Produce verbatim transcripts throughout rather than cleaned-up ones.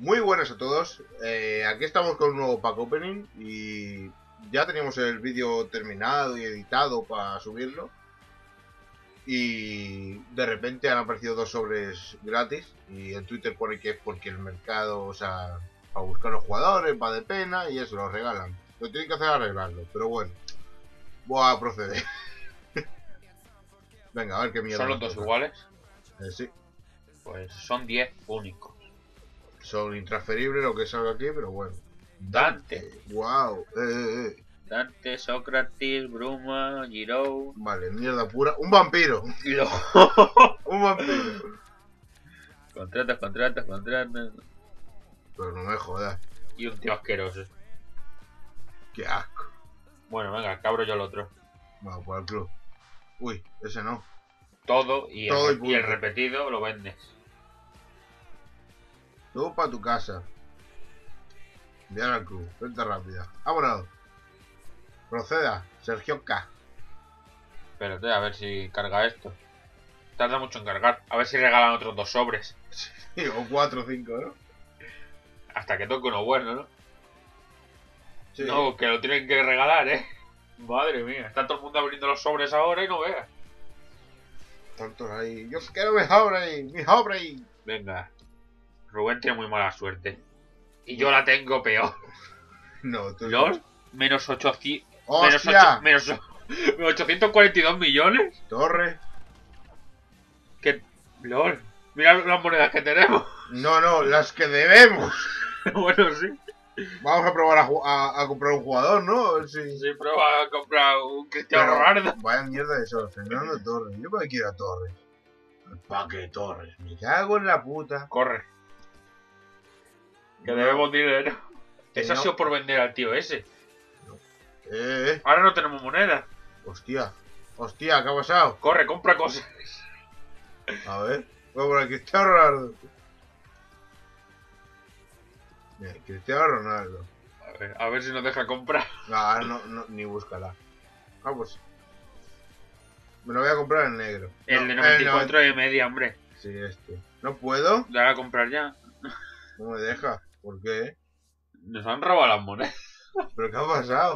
Muy buenas a todos, eh, aquí estamos con un nuevo pack opening y ya teníamos el vídeo terminado y editado para subirlo y de repente han aparecido dos sobres gratis y en Twitter pone que es porque el mercado, o sea, para buscar los jugadores va de pena y eso, los regalan. Lo tienen que hacer arreglarlo, pero bueno, voy a proceder. Venga, a ver qué mierda. ¿Son los dos toca. iguales? Eh, sí. Pues son diez únicos. Son intransferibles lo que salga aquí, pero bueno. Dante. Wow. Eh, eh, eh. Dante, Sócrates, Bruma, Giroud. Vale, mierda pura. Un vampiro. Lo... Un vampiro. Contratas, contratas, contratas. Pero no me jodas. Y un tío asqueroso. Qué asco. Bueno, venga, cabro yo el otro. Vamos por el club. Uy, ese no. Todo y, Todo el, y y el punto. repetido lo vendes. Tú para tu casa. Enviar al club. Venta rápida. Vámonos. Proceda. Sergio K. Espérate, a ver si carga esto. Tarda mucho en cargar. A ver si regalan otros dos sobres. Sí, o cuatro o cinco, ¿no? Hasta que toque uno bueno, ¿no? Sí. No, que lo tienen que regalar, ¿eh? Madre mía, está todo el mundo abriendo los sobres ahora y no veas. Tantos ahí. Yo quiero mi sobre. Mi sobre. Venga. Rubén tiene muy mala suerte. Y yo la tengo peor. No, tú. ¿LOL? Menos ochocientos... ¡Hostia! Menos, ocho, menos ochocientos cuarenta y dos millones. Torre. Que... LOL. Mira las monedas que tenemos. No, no, las que debemos. Bueno, sí. Vamos a probar a, a, a comprar un jugador, ¿no? A ver si... Sí, prueba a comprar un Cristiano Pero, Ronaldo. vaya mierda de eso, Fernando Torres. Yo me quiero a Torres. ¿Para qué Torres? Me cago en la puta. Corre. Que No. debemos dinero. Que Eso no. ha sido por vender al tío ese. Eh, eh. Ahora no tenemos moneda. Hostia. Hostia, ¿qué ha pasado? Corre, compra cosas. A ver. Voy por aquí. Cristiano Ronaldo. Bien, Cristiano Ronaldo. A ver, a ver si nos deja comprar. Ah, no, no, ni búscala. Ah, pues. Me lo voy a comprar en negro. El No, de noventa y cuatro el de media, hombre. noventa. Sí, este. ¿No puedo? ¿Le a comprar ya? No me deja. ¿Por qué? Nos han robado las monedas. ¿Pero qué ha pasado?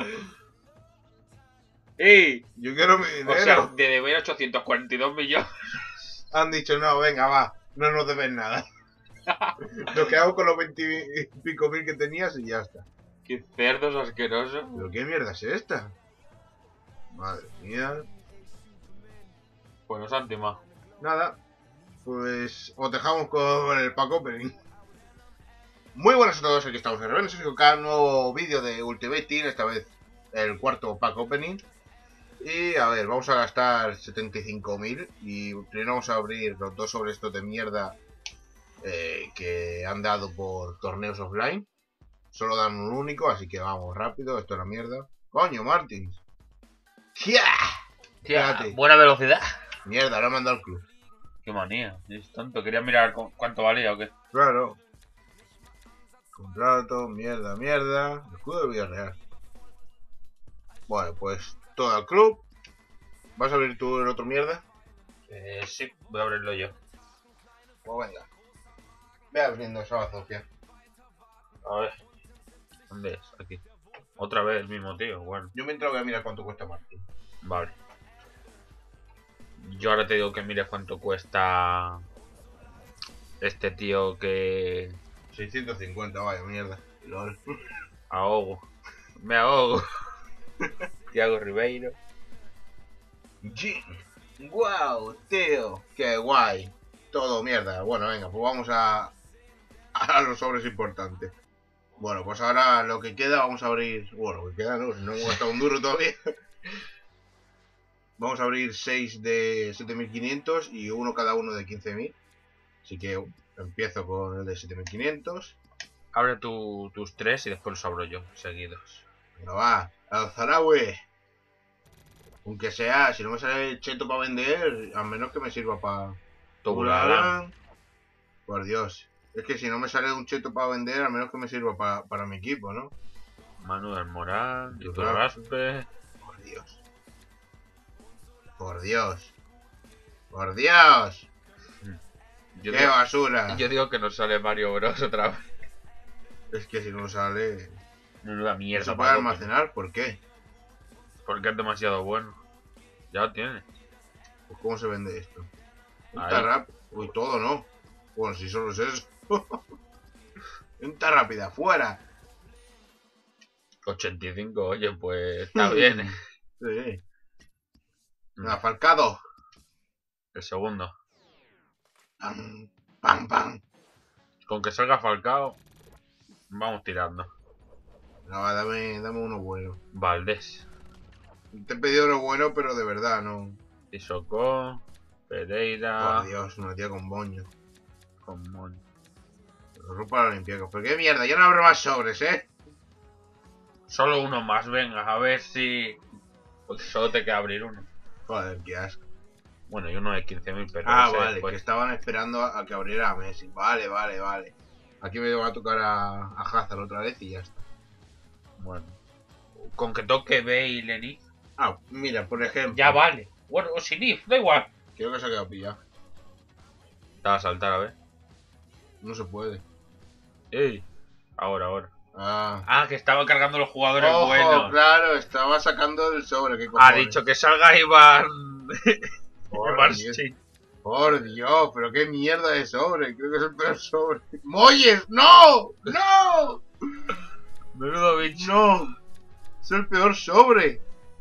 ¡Ey! Yo quiero mi dinero. O sea, de deber ochocientos cuarenta y dos millones. Han dicho, no, venga, va, no nos debes nada. Nos quedamos con los veintipico mil que tenías y ya está. ¡Qué cerdos asquerosos! ¿Pero qué mierda es esta? Madre mía. Pues nos han timado. Nada, pues os dejamos con el pack opening. Muy buenas a todos, aquí estamos en Revenge Sergio K, nuevo vídeo de Ultimate Team, esta vez el cuarto pack opening. Y a ver, vamos a gastar setenta y cinco mil y primero vamos a abrir los dos sobres estos de mierda eh, que han dado por torneos offline. Solo dan un único, así que vamos rápido, esto es la mierda. Coño, Martins. ¡Tía! Tía, Espérate. buena velocidad. Mierda, lo he mandado al club. Qué manía, es tonto. Quería mirar cu cuánto valía o qué. Claro. Contrato, mierda, mierda. Escudo de Villarreal. Bueno, pues todo al club. ¿Vas a abrir tú el otro mierda? Eh, sí, voy a abrirlo yo. Pues venga. Ve abriendo esa bazofia. A ver. ¿Dónde es? Aquí. Otra vez el mismo tío, bueno. Yo mientras voy a mirar cuánto cuesta Martín. Vale. Yo ahora te digo que mires cuánto cuesta este tío que... seiscientos cincuenta, vaya mierda. Lol. Ahogo. Me ahogo. Thiago Ribeiro. Wow, tío. Qué guay. Todo mierda. Bueno, venga, pues vamos a, a los sobres importantes. Bueno, pues ahora lo que queda vamos a abrir... Bueno, lo que queda no, si no hemos gastado un duro todavía. Vamos a abrir seis de siete mil quinientos y uno cada uno de quince mil. Así que empiezo con el de siete mil quinientos. Abre tu, tus tres y después los abro yo, seguidos. Venga, va. Al Zarawe. Aunque sea, si no me sale el cheto para vender, al menos que me sirva para... Tobularán. Por Dios. Es que si no me sale un cheto para vender, al menos que me sirva para, para mi equipo, ¿no? Manuel Morán, Yo Tito Raspe. Por Dios. Por Dios. Por Dios. Yo ¡Qué digo, basura! yo digo que nos sale Mario Bros otra vez. Es que si no sale... Menuda ¿No mierda. se puede Paco, almacenar? ¿Por qué? porque es demasiado bueno. Ya lo tiene. Pues ¿cómo se vende esto? Ahí. Venta rápida. Uy, todo no. Bueno, si solo es eso. Venta rápida, fuera. ochenta y cinco, oye, pues está bien. ¿eh? Sí. Mm, Venga, Falcado. El segundo. Pam, pam, pam. Con que salga Falcao, vamos tirando. No, dame, dame uno bueno. Valdés. Te he pedido uno bueno, pero de verdad, no. Isocó. Pereira. Por Dios, una tía con boño. Con Mon- Ropa Olimpiacos. ¿Pero qué mierda? Ya no abro más sobres, ¿eh? Solo uno más, venga, a ver si... Pues solo te queda abrir uno. Joder, qué asco. Bueno, y uno de quince mil, pero Ah, ese vale, después. que estaban esperando a, a que abriera a Messi. Vale, vale, vale. Aquí me va a tocar a, a Hazard otra vez y ya está. Bueno. Con que toque Bale y Ah, mira, por ejemplo. ya vale. Bueno, o sin if, da igual. Creo que se ha quedado pillado. Te va a saltar, a ver. No se puede. Ey. Ahora, ahora. Ah. Ah, que estaba cargando los jugadores Ojo, buenos. claro, estaba sacando del sobre. ¿Qué Ha cojones? dicho que salga Iván. Por Iván Dios. sí. Por Dios, pero qué mierda de sobre. Creo que es el peor sobre. ¡Moyes! ¡No! ¡No! Menudo bicho. ¡No! Es el peor sobre.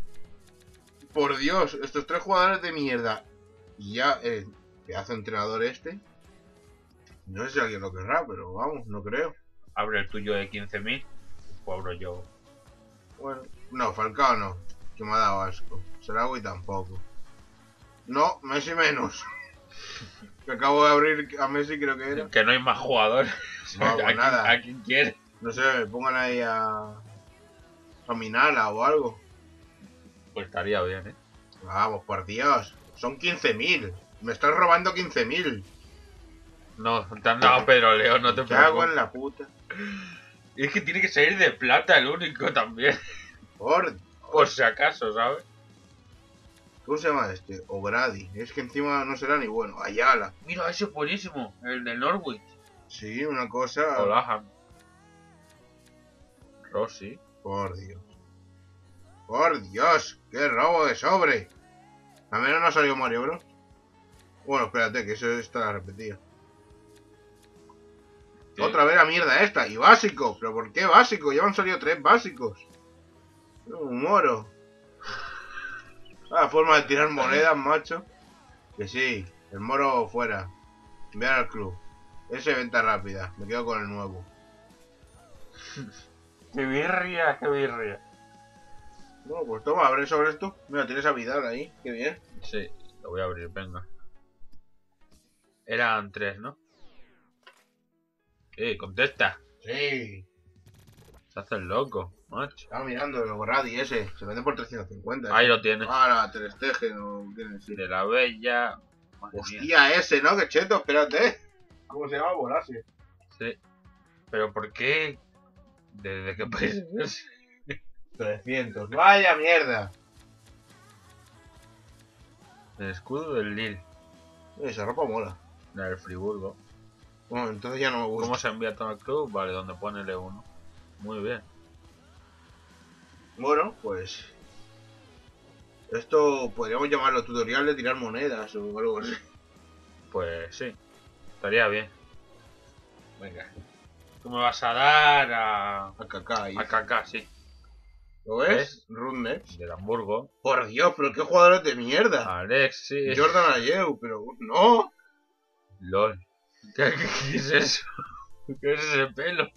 Por Dios, estos tres jugadores de mierda. Y ya el pedazo de entrenador este. No sé si alguien lo querrá, pero vamos, no creo. Abre el tuyo de quince mil. Pues abro yo. Bueno, no, Falcao no. Que me ha dado asco. Sarawi tampoco. No, Messi menos. Que acabo de abrir a Messi, creo que era. Que no hay más jugadores. No, pues a, quien, nada. a quien quiere. No sé, pongan ahí a. A Minala o algo. Pues estaría bien, ¿eh? Vamos, por Dios. Son quince mil. Me estás robando quince mil. No, te han dado Pedro León, no te ¿Qué hago preocupes. en la puta? Y es que tiene que salir de plata el único también. Por. Por si acaso, ¿sabes? ¿Cómo se llama este? O'Grady. Es que encima no será ni bueno. Ayala. Mira, ese es buenísimo. El del Norwich. Sí, una cosa. Olahan. Rossi. Por Dios. Por Dios. ¡Qué robo de sobre! A menos no ha salido Mario Bros. Bueno, espérate, que eso está repetido. ¿Qué? Otra vez la mierda esta. Y básico. ¿Pero por qué básico? Ya han salido tres básicos. Un moro. Ah, forma de tirar monedas, macho. Que sí. El moro fuera. Enviar al club. Ese venta rápida. Me quedo con el nuevo. ¡Qué birria, qué birria! Bueno, pues toma, abre sobre esto. Mira, tienes a Vidal ahí. Qué bien. Sí, lo voy a abrir, venga. Eran tres, ¿no? Eh, contesta. Sí. Se hace el loco, macho. Estaba mirando el O'Grady ese. Se vende por trescientos cincuenta. Ahí lo tienes. Ah, Ter Stegen o quién es. De la Bella. Madre mía. Hostia, ese, ¿no? Que cheto, espérate. ¿Cómo se llama? Volase. Sí. Pero ¿por qué? ¿Desde qué país es? trescientos. Vaya mierda. El escudo del Lille. Esa ropa mola. La del Friburgo. Bueno, entonces ya no me gusta. ¿Cómo se envía todo el club? Vale, donde pone L uno. Muy bien. Bueno, pues... Esto podríamos llamarlo tutorial de tirar monedas o algo así. Pues sí. Estaría bien. Venga. Tú me vas a dar a... A Kaká ahí. A Kaká, sí. ¿Lo ves? Rudnex. Del Hamburgo. Por Dios, pero qué jugadores de mierda. Alexis. Jordan Ayew, pero no. LOL. ¿Qué, qué, qué es eso? ¿Qué es ese pelo?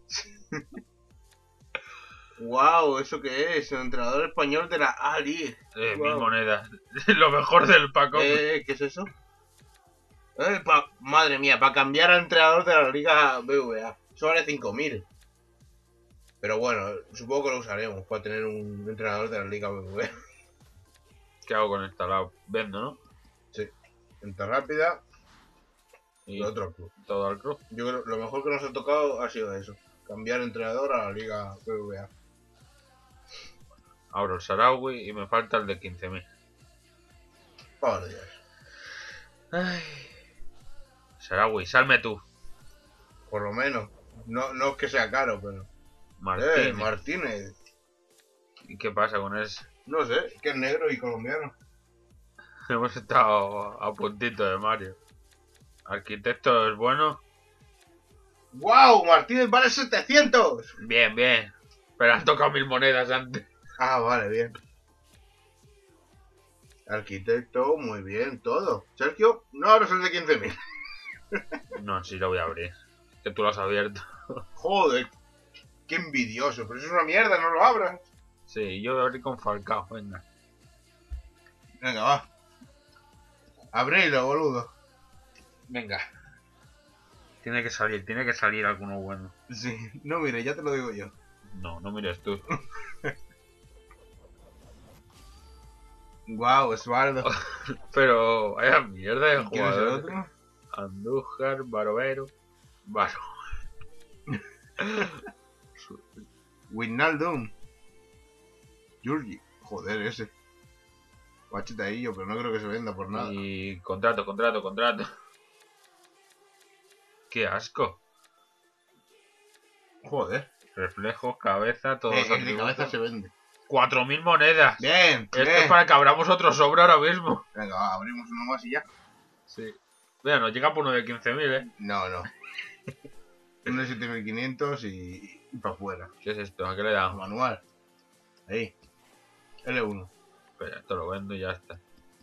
Wow, ¿eso qué es? El entrenador español de la A-League. Eh, Wow. mil monedas. Lo mejor del Paco. Eh, ¿qué es eso? Eh, pa- madre mía, para cambiar al entrenador de la Liga B V A. Eso vale cinco mil. Pero bueno, supongo que lo usaremos para tener un entrenador de la Liga B V A. ¿Qué hago con esta? La vendo, ¿no? Sí. Venta rápida Y y otro club. todo al club. Yo creo que lo mejor que nos ha tocado ha sido eso. Cambiar entrenador a la Liga B V A. Abro el Sarawi y me falta el de quince mil. Por Dios. Ay. Sarawi, salme tú. Por lo menos. No, no es que sea caro, pero... Martínez. Eh, Martínez. ¿Y qué pasa con ese? No sé, que es negro y colombiano. Hemos estado a puntito de Mario. Arquitecto es bueno. ¡Wow! Martínez vale setecientos. Bien, bien. Pero han tocado mil monedas antes. Ah, vale, bien. Arquitecto, muy bien, todo. Sergio, no abres el de quince mil. No, sí lo voy a abrir. Que tú lo has abierto. Joder, qué envidioso. Pero eso es una mierda, no lo abras. Sí, yo voy a abrir con Falcao, venga. Venga, va. Abrilo, boludo. Venga. Tiene que salir, tiene que salir alguno bueno. Sí, no, mire, ya te lo digo yo. No, no mires tú. Guau, Osvaldo. Pero vaya mierda de ¿Quién es el jugador. otro? Andújar, Barovero. Baro. Wijnaldum. Giorgi. Joder, ese. Guachetadillo, pero no creo que se venda por nada. Y contrato, contrato, contrato. Qué asco. Joder. Reflejos, cabeza, todos Eh, los el de atributos. cabeza se vende. cuatro mil monedas. Bien, Esto bien. es para que abramos otro sobre ahora mismo. Venga, va, abrimos uno más y ya. Sí. Mira, nos llega por uno de quince mil, ¿eh? No, no. Uno de siete mil quinientos y, y para afuera. ¿Qué es esto? ¿A qué le damos? Manual. Ahí. L uno. Espera, esto lo vendo y ya está.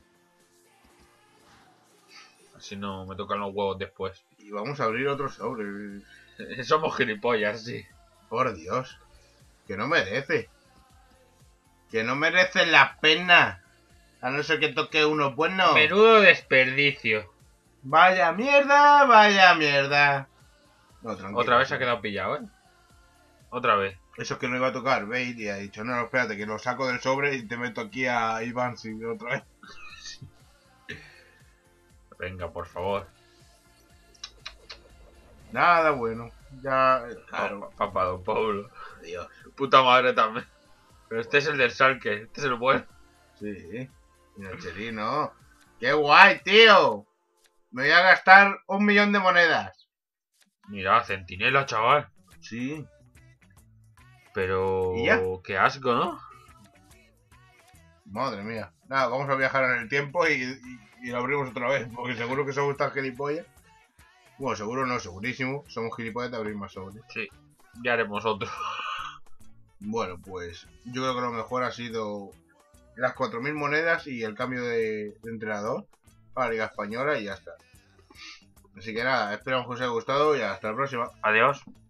Así no me tocan los huevos después. Y vamos a abrir otro sobre. Somos gilipollas, sí. Por Dios. Que no merece. Que no merece la pena. A no ser que toque uno bueno. Menudo desperdicio. Vaya mierda, vaya mierda. No, tranquilo. Otra vez se ha quedado pillado, ¿eh? Otra vez. Eso es que no iba a tocar, Bale, y ha dicho, no, no, espérate, que lo saco del sobre y te meto aquí a Iván si otra vez. Venga, por favor. Nada bueno. Ya, claro. Pa- Papá Don Pablo. Dios. Puta madre también. Pero este es el del Salque, este es el bueno. Sí. Y Nocherino. ¡Qué guay, tío! Me voy a gastar un millón de monedas. Mira, centinela, chaval. Sí. Pero... ¿Y ya? qué asco, ¿no? Madre mía. Nada, vamos a viajar en el tiempo y, y, y lo abrimos otra vez, porque seguro que somos tan gilipollas. Bueno, seguro no, segurísimo. Somos gilipollas de abrir más sobres. Sí. Ya haremos otro. Bueno, pues yo creo que lo mejor ha sido las cuatro mil monedas y el cambio de, de entrenador para la Liga Española y ya está. Así que nada, esperamos que os haya gustado y hasta la próxima. Adiós.